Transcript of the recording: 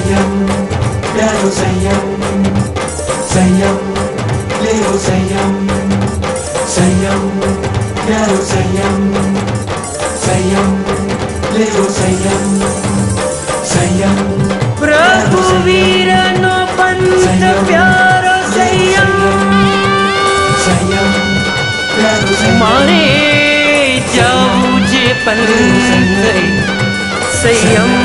संयम प्यारो संयम संयम ले लो संयम संयम प्यारो संयम संयम ले लो संयम संयम प्रभु वीर नो पंथ प्यारो संयम संयम प्यारो संयम माने जाऊ जे पंथ संयम